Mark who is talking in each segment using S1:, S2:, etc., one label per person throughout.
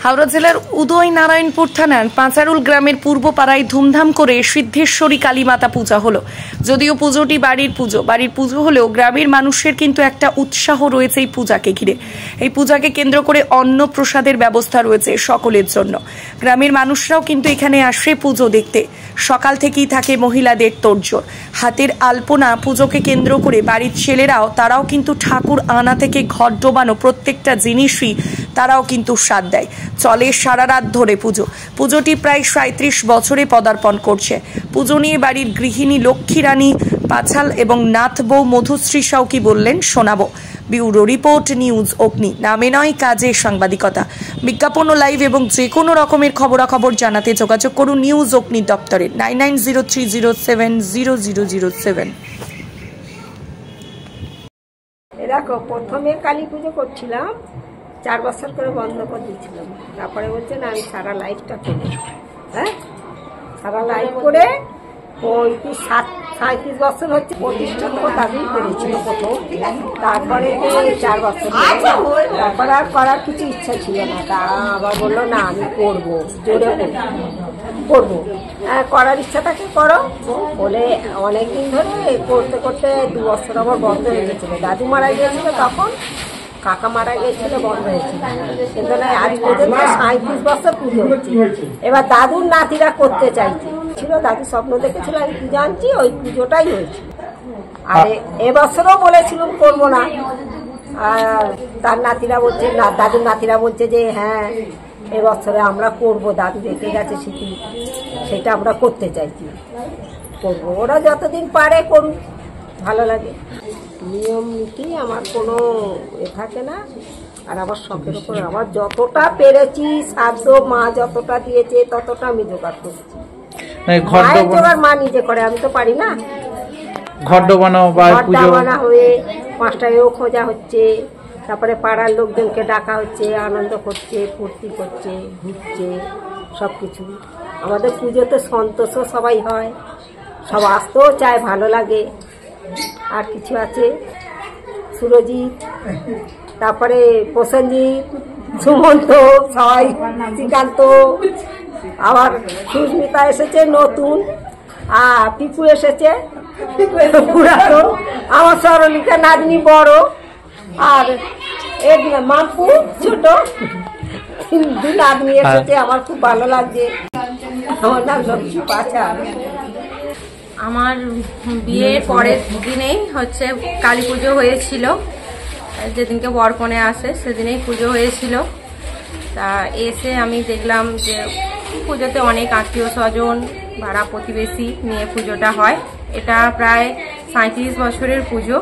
S1: হাওড়া জেলার উদয়নারায়ণপুর থানার পাঁচারুল গ্রামের পূর্বপাড়ায় ধুমধাম করে সিদ্ধেশ্বরী কালীমাতা পূজা হলো। যদিও পুজোটি বাড়ির পুজো হলেও গ্রামের মানুষের কিন্তু একটা উৎসাহ রয়েছে এই পূজাকে ঘিরে। এই পূজাকে কেন্দ্র করে অন্ন প্রসাদের ব্যবস্থা রয়েছে সকলের জন্য। গ্রামের মানুষরাও কিন্তু এখানে আসে পুজো দেখতে। সকাল থেকেই থাকে মহিলাদের তোড়জোড়। হাতের আলপনা পুজোকে কেন্দ্র করে বাড়ির ছেলেরাও তারাও কিন্তু ঠাকুর আনা থেকে ঘট ডোবানো প্রত্যেকটা জিনিসই তারাও কিন্তু সাথ দেয়। চলে সারা রাত ধরে পুজোটি প্রায় ৩৭ বছরে পদার্পণ করছে। পুজো নিয়ে বাড়ির গৃহিণী লক্ষ্মী রানী পাছাল এবং নাথ বউ মধুশ্রী সাউ কি বললেন শোনাবো। ব্যুরো রিপোর্ট, নিউজ অগ্নি। নামে নয় কাজে সাংবাদিকতা। বিজ্ঞাপন ও লাইভ এবং যে কোনো রকমের খবরাখবর জানাতে যোগাযোগ করুন নিউজ অগ্নি দপ্তরে 9903070007।
S2: দেখো, প্রথমে কালী পুজো করছিলাম, 4 বছর করে বন্ধ করে দিয়েছিলাম। তারপরে বলছে না, আমি সারা লাইফটা করি। হ্যাঁ, সারা লাইফ করে ওই 37 বছর হচ্ছে প্রতিষ্ঠান দাবি করেছিল প্রথম। তারপরে 4 বছর, তারপরে আর করার কিছু ইচ্ছা ছিল না। তা আবার বললো না, আমি করবো, জোরে করবো। হ্যাঁ, করার ইচ্ছাটাকে করো বলে অনেকদিন ধরে করতে করতে 2 বছর আবার বন্ধ হয়ে গেছিল। দাদু মারা গিয়েছিল, তখন কাকা মারা গিয়েছিল, বন্ধ হয়েছিল। কিন্তু না, আজ পর্যন্ত 37 বছর পুজো হচ্ছে। এবার দাদুর নাতিরা করতে চাইছে, দাদু স্বপ্ন দেখেছিল আমি পুজো আনছি, ওই পুজোটাই হয়েছিল। আর এবছরও বলেছিলাম করবো না, আর তার নাতিরা বলছে না, দাদুর নাতিরা বলছে যে হ্যাঁ এবছরে আমরা করবো, দাদু রেখে গেছে স্মৃতি, সেটা আমরা করতে চাইছি, করবো। ওরা যতদিন পারে করুক, ভালো লাগে। নিয়ম নীতি আমার কোনো থাকে না। আর আমার শখের উপর আমার যতটা পেরেছি, সাধ্য মা যতটা দিয়েছে ততটা আমি জোগাড় করছি। মা নিজে করে, আমি তো পারি না।
S3: ঘট বানা
S2: হয়ে 5টায়ও খোঁজা হচ্ছে, তারপরে পাড়ার লোকজনকে ডাকা হচ্ছে, আনন্দ করছে, ফুর্তি করছে, ঘুরছে, সবকিছু। আমাদের পুজোতে সন্তোষও সবাই হয়, সব আসতেও চায়, ভালো লাগে। আর কিছু আছে, সুরজিৎ, তারপরে প্রসেনজিৎ, সুমন্ত, সবাই, শ্রীকান্ত, আবার সুস্মিতা এসেছে নতুন, আর পিকু এসেছে পুরাতন, আমার সরলিকা নাতনি বড়, আর মাম্পু ছোট, 2 নাতনি এসেছে। আমার খুব ভালো লাগছে। আমার নাম লক্ষ্মী পাছাল।
S4: আমার বিয়ের পরের দিনেই হচ্ছে কালী পুজো হয়েছিল। যেদিনকে বরকনে আসে সেদিনেই পুজো হয়েছিল। তা এসে আমি দেখলাম যে পুজোতে অনেক আত্মীয় স্বজন, পাড়া প্রতিবেশী নিয়ে পুজোটা হয়। এটা প্রায় 37 বছরের পুজো।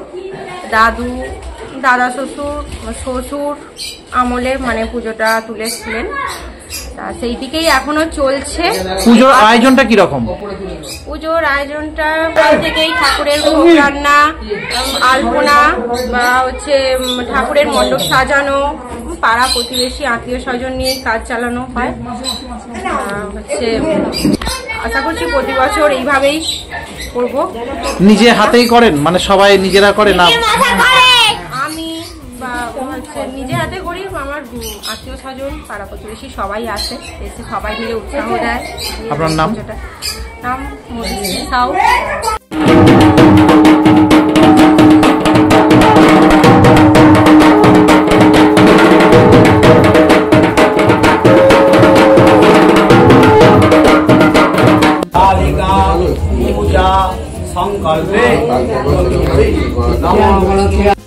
S4: দাদা শ্বশুর আমলে মানে পুজোটা তুলেছিলেন। তা সেই দিকেই এখনো চলছে।
S3: পুজোর আয়োজনটা কিরকম?
S4: পুজোর আয়োজনটা কাল থেকেই ঠাকুরের ভোগ রান্না, আলপনা বা হচ্ছে ঠাকুরের মণ্ডপ সাজানো, পাড়া প্রতিবেশী আত্মীয় স্বজন নিয়ে কাজ চালানো হয়। হচ্ছে আশা করছি প্রতি বছর এইভাবেই করব।
S3: নিজে হাতেই করেন, মানে সবাই নিজেরা করে না?
S4: আমি হচ্ছে নিজে হাতে করি, আমার আত্মীয় স্বজন পাড়া প্রতিবেশী সবাই আসে, এসে সবাই মিলে উৎসাহ দেয়।
S3: আপনার নাম?
S4: নাম মধুশ্রী সাউ।
S5: পূজা সংকল্পে